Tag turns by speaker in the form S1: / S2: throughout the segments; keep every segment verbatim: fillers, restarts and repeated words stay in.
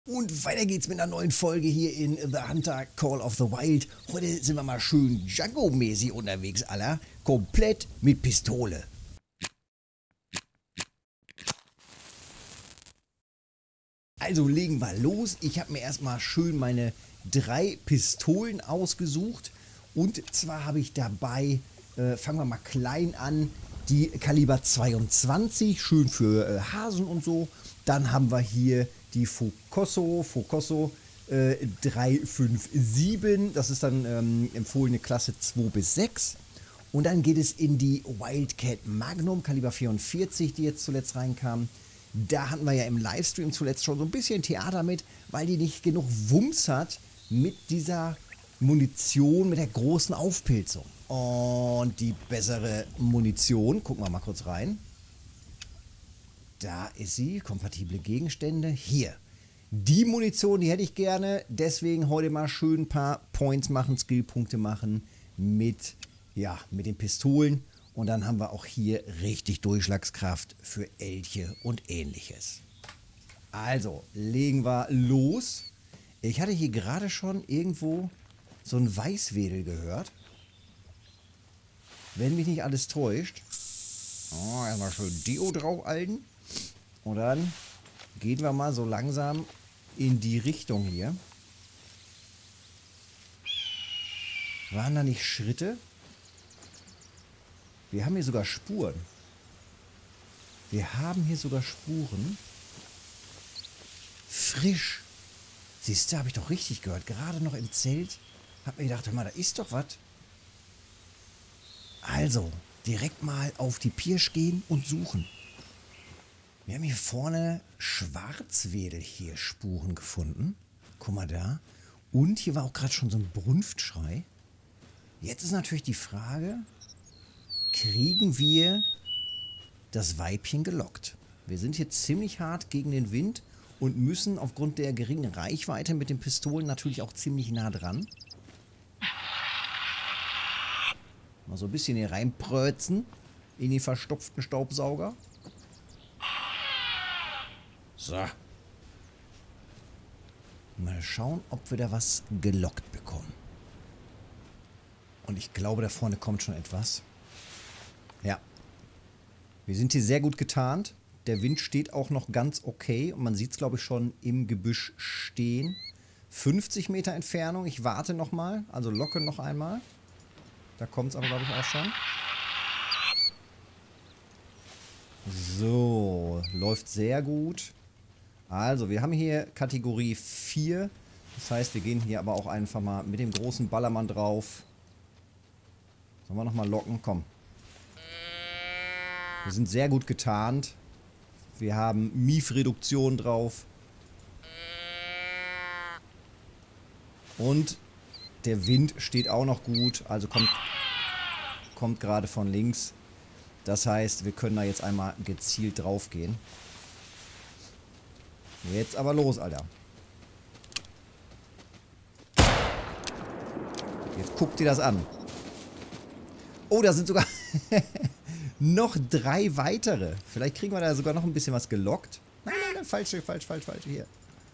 S1: Und weiter geht's mit einer neuen Folge hier in The Hunter Call of the Wild. Heute sind wir mal schön Django-mäßig unterwegs, Alter. Komplett mit Pistole. Also legen wir los. Ich habe mir erstmal schön meine drei Pistolen ausgesucht. Und zwar habe ich dabei, äh, fangen wir mal klein an, die Kaliber zweiundzwanzig, schön für äh, Hasen und so. Dann haben wir hier die Focosso, Focosso äh, drei fünf sieben, das ist dann ähm, empfohlene Klasse zwei bis sechs. Und dann geht es in die Wildcat Magnum, Kaliber vierundvierzig, die jetzt zuletzt reinkam. Da hatten wir ja im Livestream zuletzt schon so ein bisschen Theater mit, weil die nicht genug Wumms hat mit dieser Munition, mit der großen Aufpilzung. Und die bessere Munition, gucken wir mal kurz rein. Da ist sie, kompatible Gegenstände. Hier, die Munition, die hätte ich gerne. Deswegen heute mal schön ein paar Points machen, Skillpunkte machen mit, ja, mit den Pistolen. Und dann haben wir auch hier richtig Durchschlagskraft für Elche und ähnliches. Also, legen wir los. Ich hatte hier gerade schon irgendwo so ein Weißwedel gehört. Wenn mich nicht alles täuscht. Oh, erstmal schön Deo draufhalten. Und dann gehen wir mal so langsam in die Richtung hier. Waren da nicht Schritte? Wir haben hier sogar Spuren. Wir haben hier sogar Spuren. Frisch. Siehst du, habe ich doch richtig gehört. Gerade noch im Zelt. Hab mir gedacht, hör mal, da ist doch was. Also, direkt mal auf die Pirsch gehen und suchen. Wir haben hier vorne Schwarzwedelhirschspuren gefunden. Guck mal da. Und hier war auch gerade schon so ein Brunftschrei. Jetzt ist natürlich die Frage, kriegen wir das Weibchen gelockt? Wir sind hier ziemlich hart gegen den Wind und müssen aufgrund der geringen Reichweite mit den Pistolen natürlich auch ziemlich nah dran. Mal so ein bisschen hier reinprötzen in den verstopften Staubsauger. So. Mal schauen, ob wir da was gelockt bekommen. Und ich glaube, da vorne kommt schon etwas. Ja. Wir sind hier sehr gut getarnt. Der Wind steht auch noch ganz okay. Und man sieht es, glaube ich, schon im Gebüsch stehen. fünfzig Meter Entfernung. Ich warte nochmal. Also locke noch einmal. Da kommt es aber, glaube ich, auch schon. So. Läuft sehr gut. Also, wir haben hier Kategorie vier. Das heißt, wir gehen hier aber auch einfach mal mit dem großen Ballermann drauf. Sollen wir nochmal locken? Komm. Wir sind sehr gut getarnt. Wir haben Miefreduktion drauf. Und der Wind steht auch noch gut. Also kommt, kommt gerade von links. Das heißt, wir können da jetzt einmal gezielt drauf gehen. Jetzt aber los, Alter. Jetzt guck dir das an. Oh, da sind sogar noch drei weitere. Vielleicht kriegen wir da sogar noch ein bisschen was gelockt. Nein, nein, nein, falsche, falsch, falsch, falsch. Hier.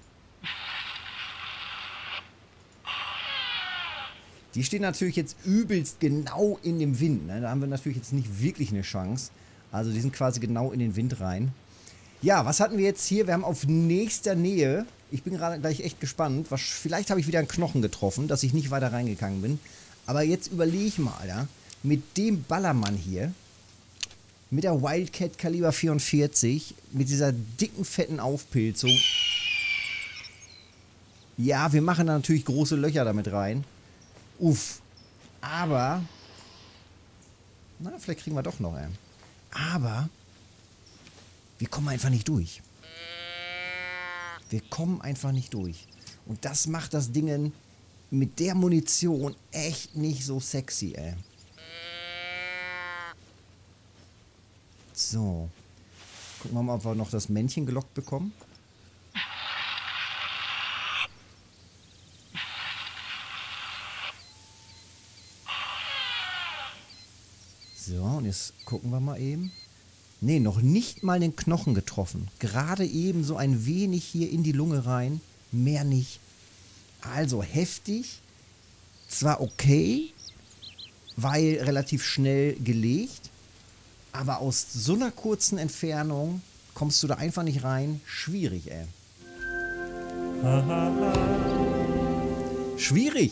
S1: Die stehen natürlich jetzt übelst genau in dem Wind. Ne? Da haben wir natürlich jetzt nicht wirklich eine Chance. Also die sind quasi genau in den Wind rein. Ja, was hatten wir jetzt hier? Wir haben auf nächster Nähe, ich bin gerade gleich echt gespannt, was, vielleicht habe ich wieder einen Knochen getroffen, dass ich nicht weiter reingegangen bin. Aber jetzt überlege ich mal, ja, mit dem Ballermann hier, mit der Wildcat Kaliber vierundvierzig, mit dieser dicken, fetten Aufpilzung. Ja, wir machen da natürlich große Löcher damit rein. Uff. Aber, na, vielleicht kriegen wir doch noch einen. Aber wir kommen einfach nicht durch. Wir kommen einfach nicht durch. Und das macht das Ding mit der Munition echt nicht so sexy, ey. So. Gucken wir mal, ob wir noch das Männchen gelockt bekommen. So, und jetzt gucken wir mal eben. Ne, noch nicht mal den Knochen getroffen. Gerade eben so ein wenig hier in die Lunge rein. Mehr nicht. Also heftig. Zwar okay, weil relativ schnell gelegt, aber aus so einer kurzen Entfernung kommst du da einfach nicht rein. Schwierig, ey. Schwierig.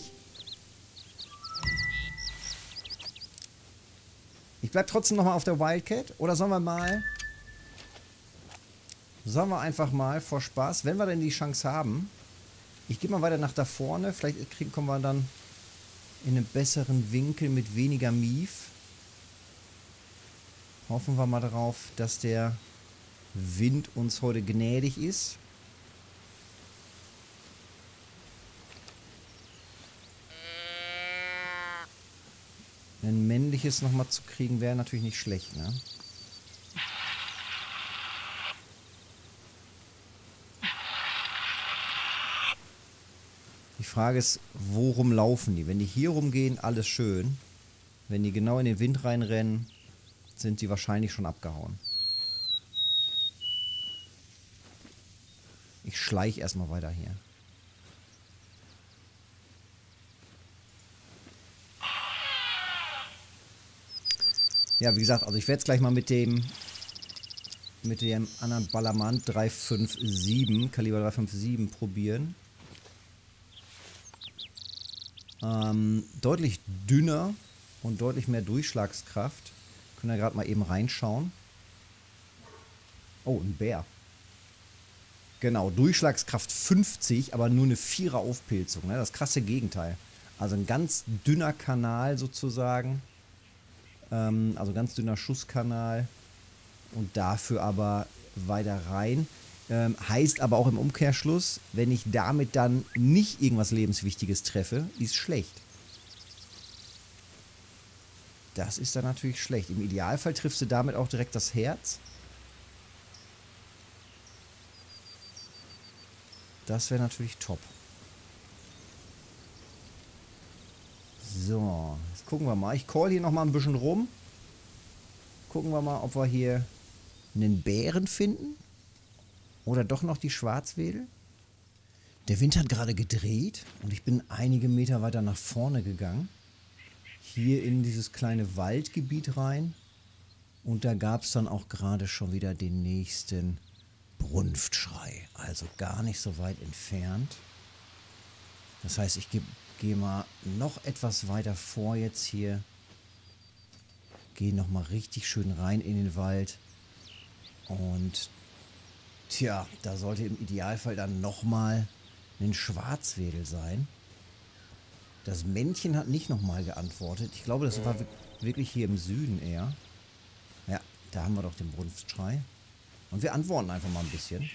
S1: Ich bleib trotzdem nochmal auf der Wildcat. Oder sollen wir mal... Sollen wir einfach mal vor Spaß, wenn wir denn die Chance haben... Ich gehe mal weiter nach da vorne. Vielleicht kriegen, kommen wir dann in einen besseren Winkel mit weniger Mief. Hoffen wir mal darauf, dass der Wind uns heute gnädig ist. Ein männliches nochmal zu kriegen, wäre natürlich nicht schlecht, ne? Die Frage ist, worum laufen die? Wenn die hier rumgehen, alles schön. Wenn die genau in den Wind reinrennen, sind die wahrscheinlich schon abgehauen. Ich schleiche erstmal weiter hier. Ja, wie gesagt, also ich werde es gleich mal mit dem mit dem anderen Ballermann drei fünf sieben, Kaliber drei fünf sieben probieren. Ähm, deutlich dünner und deutlich mehr Durchschlagskraft. Können wir gerade mal eben reinschauen. Oh, ein Bär. Genau, Durchschlagskraft fünfzig, aber nur eine Vierer Aufpilzung. Ne? Das krasse Gegenteil. Also ein ganz dünner Kanal sozusagen. Ähm, also ganz dünner Schusskanal. Und dafür aber weiter rein. Ähm, heißt aber auch im Umkehrschluss, wenn ich damit dann nicht irgendwas Lebenswichtiges treffe, ist schlecht. Das ist dann natürlich schlecht. Im Idealfall triffst du damit auch direkt das Herz. Das wäre natürlich top. So, jetzt gucken wir mal. Ich call hier nochmal ein bisschen rum. Gucken wir mal, ob wir hier einen Bären finden. Oder doch noch die Schwarzwedel. Der Wind hat gerade gedreht und ich bin einige Meter weiter nach vorne gegangen. Hier in dieses kleine Waldgebiet rein. Und da gab es dann auch gerade schon wieder den nächsten Brunftschrei. Also gar nicht so weit entfernt. Das heißt, ich gehe geh mal noch etwas weiter vor jetzt hier. Gehe nochmal richtig schön rein in den Wald. Und tja, da sollte im Idealfall dann nochmal ein Schwarzwedel sein. Das Männchen hat nicht nochmal geantwortet. Ich glaube, das war wirklich hier im Süden eher. Ja, da haben wir doch den Brunftschrei. Und wir antworten einfach mal ein bisschen.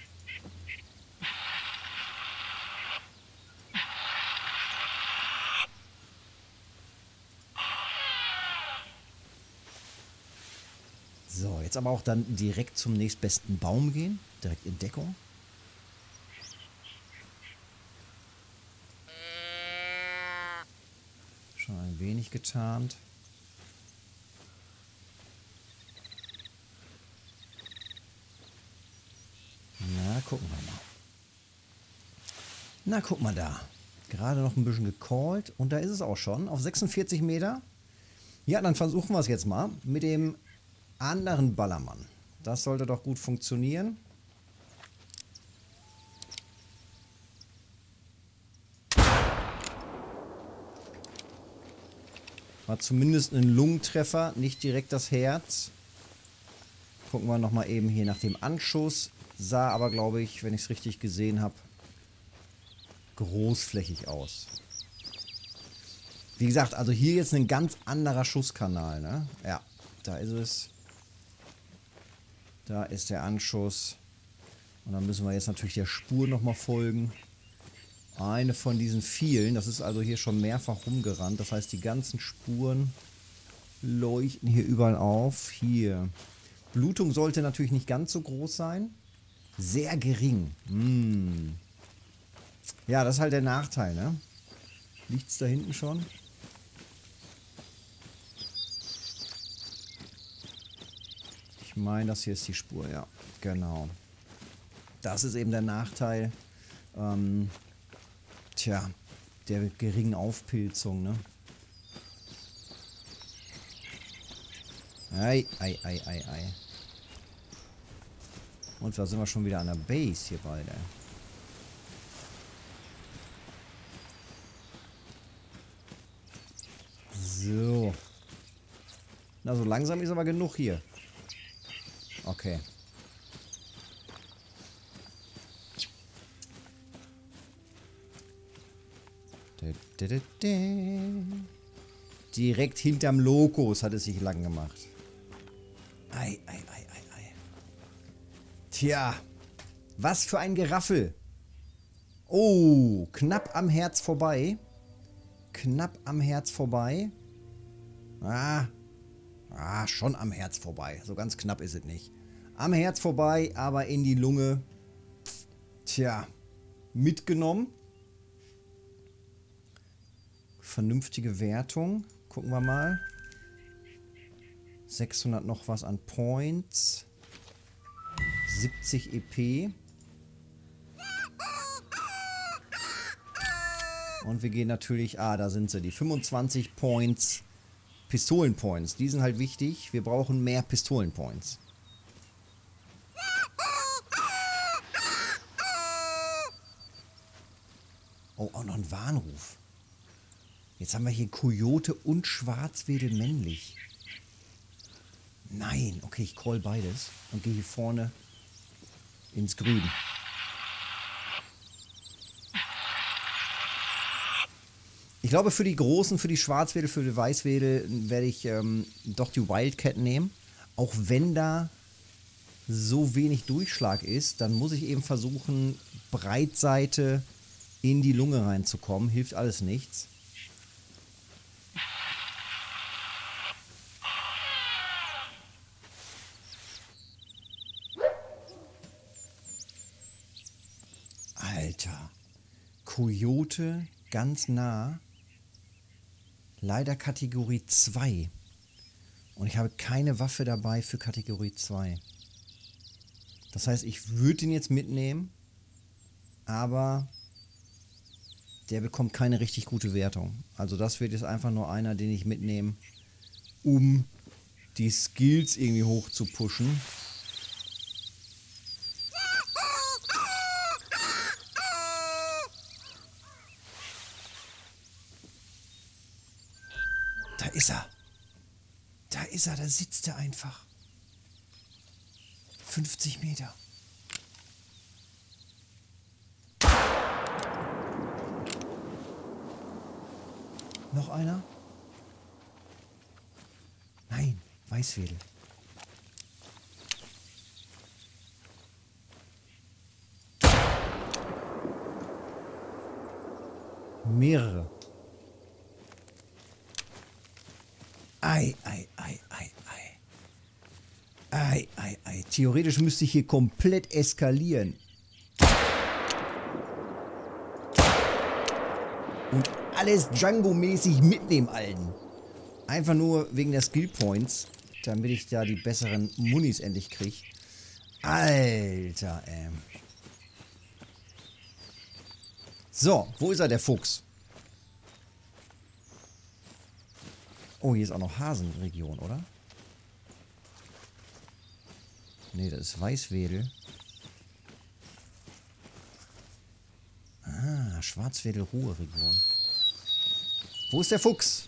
S1: So, jetzt aber auch dann direkt zum nächstbesten Baum gehen. Direkt in Deckung. Schon ein wenig getarnt. Na, gucken wir mal. Na, guck mal da. Gerade noch ein bisschen gecallt. Und da ist es auch schon. Auf sechsundvierzig Meter. Ja, dann versuchen wir es jetzt mal mit dem anderen Ballermann. Das sollte doch gut funktionieren. War zumindest ein Lungentreffer, nicht direkt das Herz. Gucken wir nochmal eben hier nach dem Anschuss. Sah aber, glaube ich, wenn ich es richtig gesehen habe, großflächig aus. Wie gesagt, also hier jetzt ein ganz anderer Schusskanal, ne? Ja, da ist es. Da ist der Anschuss. Und dann müssen wir jetzt natürlich der Spur nochmal folgen. Eine von diesen vielen. Das ist also hier schon mehrfach rumgerannt. Das heißt, die ganzen Spuren leuchten hier überall auf. Hier. Blutung sollte natürlich nicht ganz so groß sein. Sehr gering. Hm. Ja, das ist halt der Nachteil, ne? Liegt es da hinten schon? Ich meine, das hier ist die Spur, ja. Genau. Das ist eben der Nachteil ähm, tja, der geringen Aufpilzung, ne? Ei, ei, ei, ei, ei. Und da sind wir schon wieder an der Base hier beide. So. Na, so langsam ist aber genug hier. Okay. Direkt hinterm Lokos hat es sich lang gemacht. Ei, ei, ei, ei, ei. Tja, was für ein Geraffel. Oh, knapp am Herz vorbei. Knapp am Herz vorbei. Ah, ah, schon am Herz vorbei. So ganz knapp ist es nicht. Am Herz vorbei, aber in die Lunge. Tja, mitgenommen. Vernünftige Wertung. Gucken wir mal. sechshundert noch was an Points. siebzig E P. Und wir gehen natürlich... Ah, da sind sie. Die fünfundzwanzig Points. Pistolenpoints. Die sind halt wichtig. Wir brauchen mehr Pistolenpoints. Oh, auch noch ein Warnruf. Jetzt haben wir hier Kojote und Schwarzwedel männlich. Nein. Okay, ich call beides. Und gehe hier vorne ins Grün. Ich glaube, für die Großen, für die Schwarzwedel, für die Weißwedel werde ich ähm, doch die Wildcat nehmen. Auch wenn da so wenig Durchschlag ist, dann muss ich eben versuchen, Breitseite in die Lunge reinzukommen. Hilft alles nichts. Alter. Kojote ganz nah. Leider Kategorie zwei. Und ich habe keine Waffe dabei für Kategorie zwei. Das heißt, ich würde ihn jetzt mitnehmen, aber der bekommt keine richtig gute Wertung. Also das wird jetzt einfach nur einer, den ich mitnehme, um die Skills irgendwie hoch zu pushen. Da ist er. Da ist er, da sitzt er einfach. fünfzig Meter. Noch einer? Nein, Weißwedel. Mehrere. Ei, ei, ei, ei, ei. Ei, ei, ei. Theoretisch müsste ich hier komplett eskalieren. Und alles Django-mäßig mitnehmen, Alten. Einfach nur wegen der Skill Points, damit ich da die besseren Munis endlich kriege. Alter, ey. So, wo ist er, der Fuchs? Oh, hier ist auch noch Hasenregion, oder? Nee, das ist Weißwedel. Ah, Schwarzwedel-Ruhr-Region. Wo ist der Fuchs?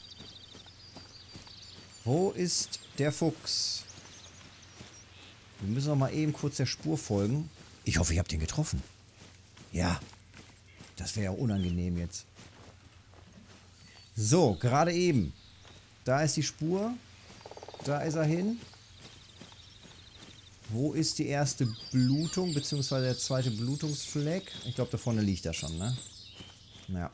S1: Wo ist der Fuchs? Wir müssen noch mal eben kurz der Spur folgen. Ich hoffe, ich habe den getroffen. Ja, das wäre ja unangenehm jetzt. So, gerade eben. Da ist die Spur. Da ist er hin. Wo ist die erste Blutung, beziehungsweise der zweite Blutungsfleck? Ich glaube, da vorne liegt er schon, ne? Ja.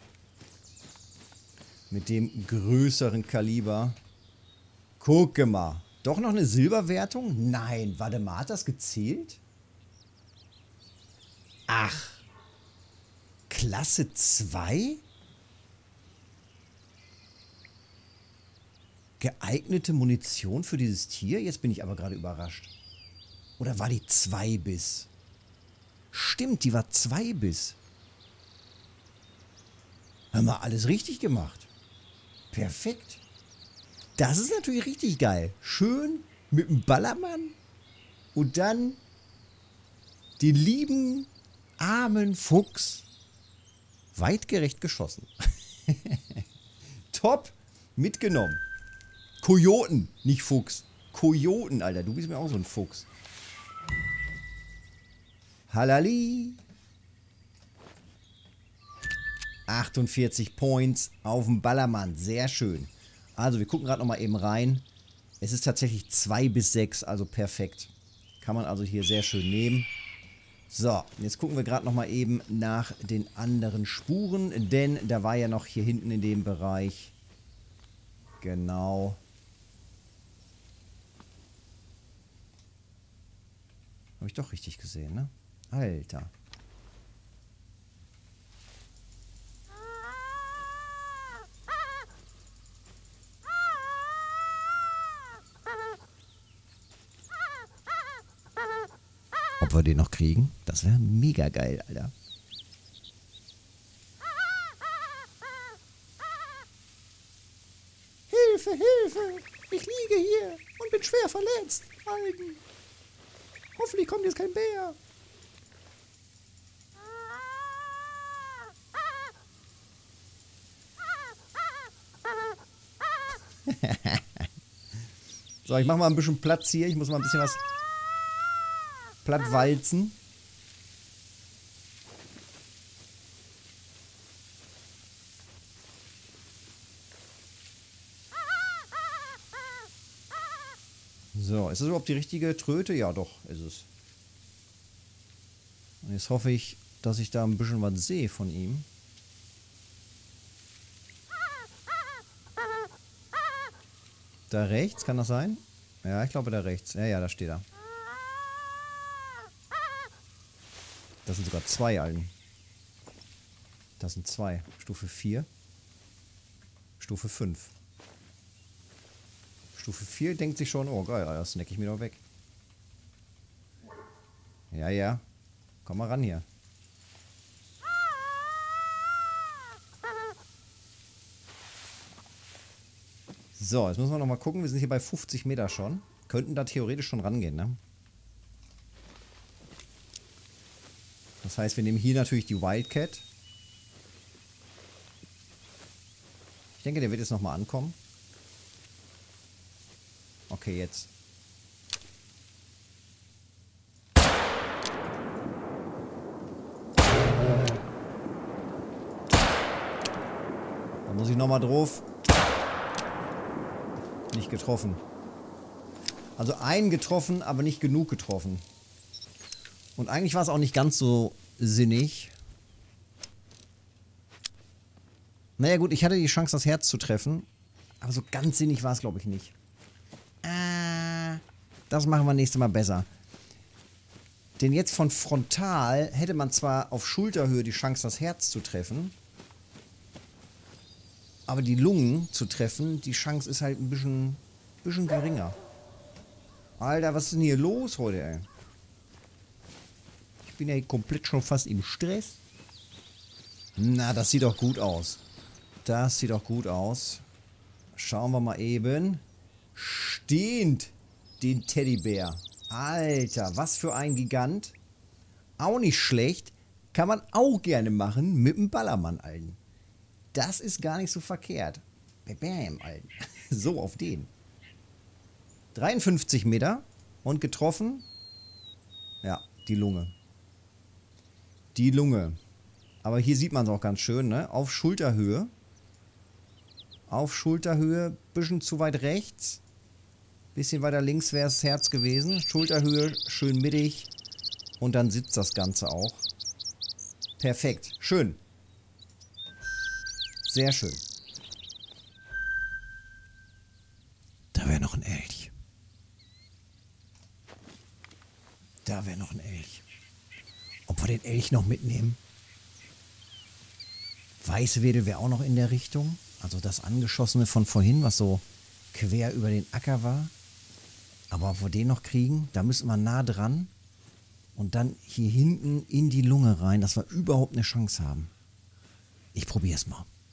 S1: Mit dem größeren Kaliber. Gucke mal. Doch noch eine Silberwertung? Nein, warte mal, hat das gezählt? Ach. Klasse zwei? Geeignete Munition für dieses Tier? Jetzt bin ich aber gerade überrascht. Oder war die zwei bis? Stimmt, die war zwei bis. Haben wir alles richtig gemacht. Perfekt. Das ist natürlich richtig geil. Schön mit dem Ballermann und dann den lieben, armen Fuchs weitgerecht geschossen. Top mitgenommen. Kojoten, nicht Fuchs. Kojoten, Alter. Du bist mir auch so ein Fuchs. Halali. achtundvierzig Points auf dem Ballermann. Sehr schön. Also, wir gucken gerade nochmal eben rein. Es ist tatsächlich zwei bis sechs, also perfekt. Kann man also hier sehr schön nehmen. So, jetzt gucken wir gerade nochmal eben nach den anderen Spuren, denn da war ja noch hier hinten in dem Bereich. Genau. Habe ich doch richtig gesehen, ne? Alter. Ob wir den noch kriegen? Das wäre mega geil, Alter. Hilfe, Hilfe! Ich liege hier und bin schwer verletzt. Alten. Hoffentlich kommt jetzt kein Bär. So, ich mache mal ein bisschen Platz hier. Ich muss mal ein bisschen was platt walzen. So, ist das überhaupt die richtige Tröte? Ja, doch, ist es. Und jetzt hoffe ich, dass ich da ein bisschen was sehe von ihm. Da rechts, kann das sein? Ja, ich glaube da rechts. Ja, ja, da steht er. Das sind sogar zwei Algen. Das sind zwei. Stufe vier. Stufe fünf. Stufe vier denkt sich schon, oh geil, das snack ich mir doch weg. Ja, ja. Komm mal ran hier. So, jetzt müssen wir noch mal gucken. Wir sind hier bei fünfzig Meter schon. Könnten da theoretisch schon rangehen, ne? Das heißt, wir nehmen hier natürlich die Wildcat. Ich denke, der wird jetzt noch mal ankommen. Okay, jetzt. Da muss ich noch mal drauf. Nicht getroffen. Also einen getroffen, aber nicht genug getroffen. Und eigentlich war es auch nicht ganz so sinnig. Naja gut, ich hatte die Chance, das Herz zu treffen. Aber so ganz sinnig war es, glaube ich, nicht. Äh, das machen wir nächstes Mal besser. Denn jetzt von frontal hätte man zwar auf Schulterhöhe die Chance, das Herz zu treffen. Aber die Lungen zu treffen, die Chance ist halt ein bisschen, bisschen geringer. Alter, was ist denn hier los heute, ey? Ich bin ja hier komplett schon fast im Stress. Na, das sieht doch gut aus. Das sieht doch gut aus. Schauen wir mal eben. Stehend den Teddybär. Alter, was für ein Gigant. Auch nicht schlecht. Kann man auch gerne machen mit dem Ballermann, Alten. Das ist gar nicht so verkehrt. Bam, Alten. So, auf den. dreiundfünfzig Meter und getroffen. Ja, die Lunge. Die Lunge. Aber hier sieht man es auch ganz schön, ne? Auf Schulterhöhe. Auf Schulterhöhe, bisschen zu weit rechts. Bisschen weiter links wäre das Herz gewesen. Schulterhöhe, schön mittig. Und dann sitzt das Ganze auch. Perfekt. Schön. Sehr schön. Da wäre noch ein Elch. Da wäre noch ein Elch. Ob wir den Elch noch mitnehmen? Weißwedel wäre auch noch in der Richtung. Also das Angeschossene von vorhin, was so quer über den Acker war. Aber ob wir den noch kriegen, da müssen wir nah dran. Und dann hier hinten in die Lunge rein, dass wir überhaupt eine Chance haben. Ich probiere es mal.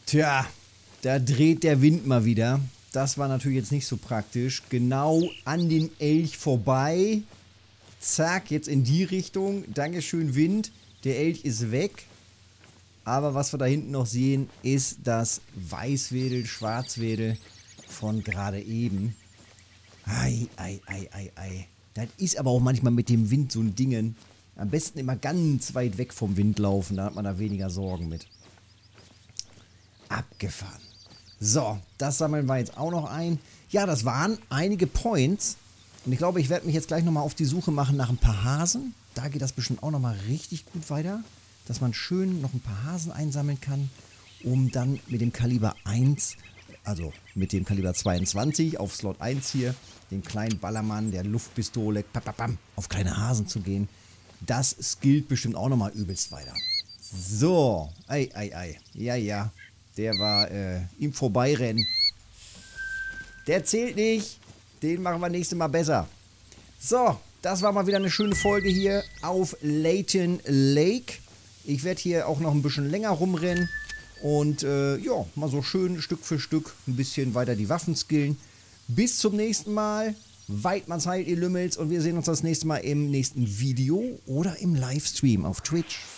S1: Tja, da dreht der Wind mal wieder. Das war natürlich jetzt nicht so praktisch. Genau an den Elch vorbei. Zack, jetzt in die Richtung. Dankeschön, Wind. Der Elch ist weg. Aber was wir da hinten noch sehen, ist das Weißwedel, Schwarzwedel von gerade eben. Ei, ei, ei, ei, ei. Das ist aber auch manchmal mit dem Wind so ein Ding. Am besten immer ganz weit weg vom Wind laufen, da hat man da weniger Sorgen mit. Abgefahren. So, das sammeln wir jetzt auch noch ein. Ja, das waren einige Points. Und ich glaube, ich werde mich jetzt gleich nochmal auf die Suche machen nach ein paar Hasen. Da geht das bestimmt auch nochmal richtig gut weiter. Dass man schön noch ein paar Hasen einsammeln kann, um dann mit dem Kaliber eins, also mit dem Kaliber zweiundzwanzig auf Slot eins hier, den kleinen Ballermann, der Luftpistole, papapam, auf kleine Hasen zu gehen. Das skillt bestimmt auch nochmal übelst weiter. So, ei, ei, ei. Ja, ja, der war äh, im Vorbeirennen. Der zählt nicht. Den machen wir nächstes Mal besser. So, das war mal wieder eine schöne Folge hier auf Layton Lake. Ich werde hier auch noch ein bisschen länger rumrennen und äh, ja, mal so schön Stück für Stück ein bisschen weiter die Waffen skillen. Bis zum nächsten Mal. Weidmanns Heil, ihr Lümmels, und wir sehen uns das nächste Mal im nächsten Video oder im Livestream auf Twitch.